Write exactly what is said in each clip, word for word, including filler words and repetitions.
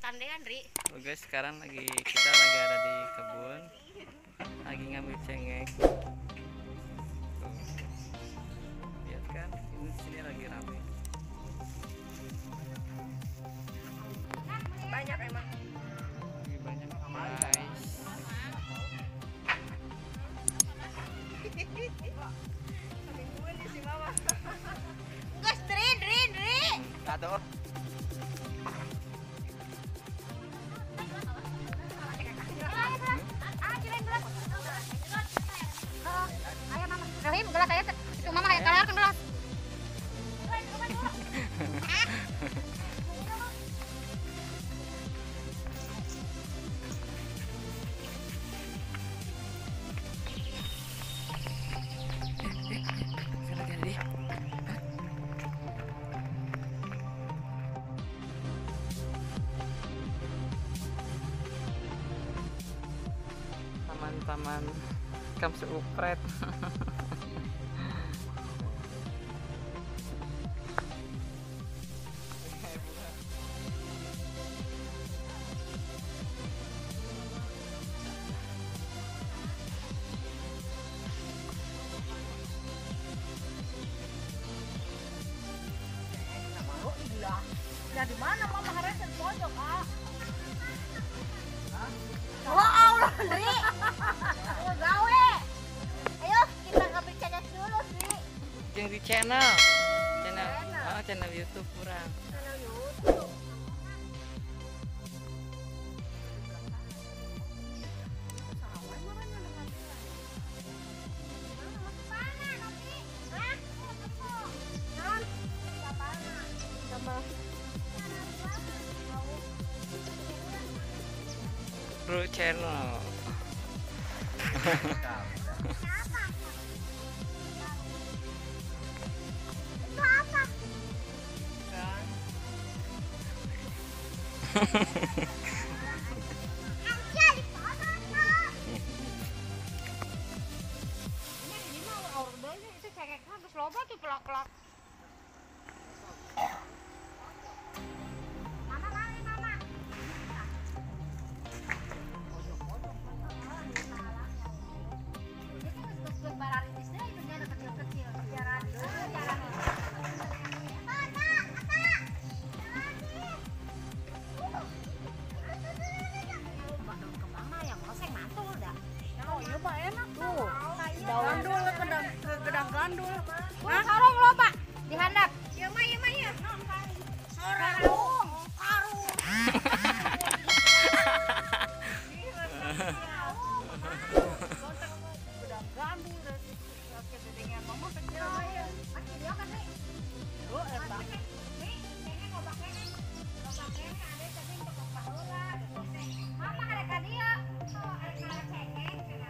Tandean, Ri. Oh guys, sekarang lagi kita lagi ada di kebun, lagi ngambil cengek. Tuh. Lihat kan, ini sini lagi rame. Banyak emang. Lagi banyak guys. Gus, Ri, Ri, Ri. Aduh. Rahim, gelas saya itu mama ya kalah kan gelas. Taman-taman Kamsu Upret. Dari mana mama harus pojok, ah? Oh Allah, Dri. Ayo gawe. Ayo kita ngambil channel dulu, Dri. Yang di channel, channel, oh channel YouTube kurang. Channel YouTube. Bro channel. Gandul ke gedang ke gedang gandul. Hah? Sarung lo, Pak. Dihandap. Ya mah, ya mah ya. Sarung. Karung. Gedang gandul dan ke gedengnya mama kecil ya. Masih dia kan, Ri. Oh, eta. Ri, kayaknya kok bakene. Kok bakene ada tapi untuk baheula. Mama ada ka dia. Oh, ada kala cengeng.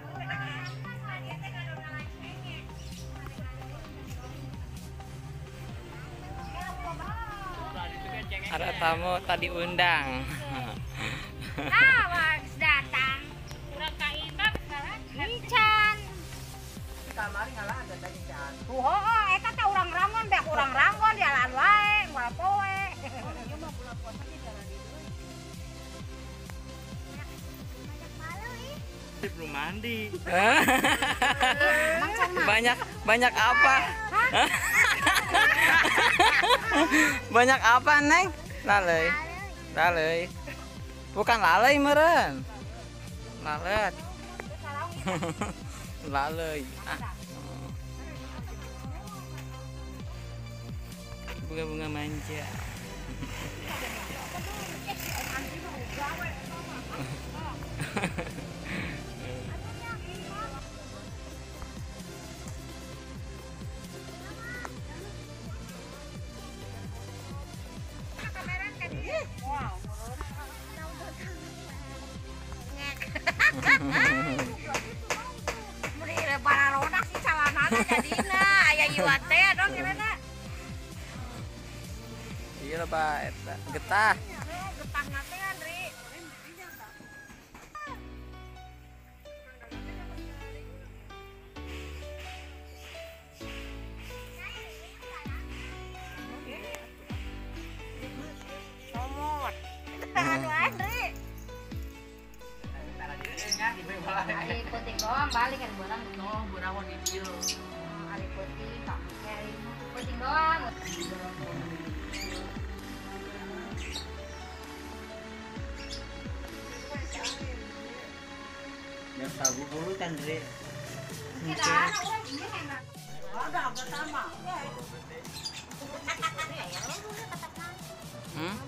Ada tamu tadi undang. Nah, wis datang. Urang ka Ibab sekarang. Mican. Kamari ngalah ada tadi can. Oh, oh, eta teh urang Rangon, bek urang Rangon jalan wae, moal poe. Ieu mah bulan puasa ge jalan di deui. Banyak malu ih. Belum mandi. Mangsan mah. Banyak banyak apa? Banyak apa, Neng? Lalei. Lalei. Bukan lalei meureun. Lalet. Lalei. Ah. Bunga-bunga manja. Muri lebaran roda sih salanana jadina aya iwat teh dong kirana. Iya lah, Pak. Eta getah. Getah nate Andri. Somot. Aduh. Hari putih doang balik kan bulan. Oh, burawan di dia. Hari putih tak hari putih doang. Yang tahu dulu kan Dre. Kita orang ini enak. Ada apa sama? Hmm?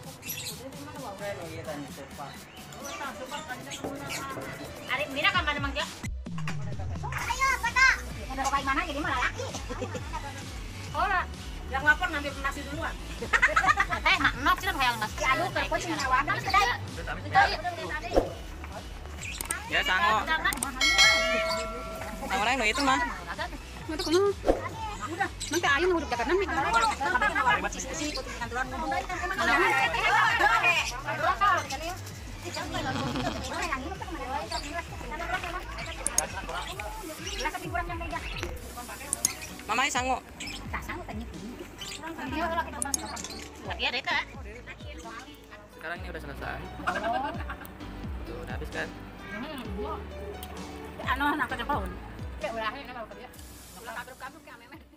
Ari Mira kan mana mangga? Ayo, kata. Ada kok mana jadi malah laki. Ora, Yang lapar ngambil nasi duluan. eh nak nok sih hayang nasi. Aduh, kerpot nyawa kan sedaya. Ya sango. Yang orang itu mah. Itu kuno. Udah, nanti ayo nguruk jakarta nih. Mama ini sango. Iya deh kak. Sekarang ini udah selesai. Tuh, udah habis kan? Ano, nak ke depan. Udah, udah, udah, udah. Kabur-kabur kayak meme.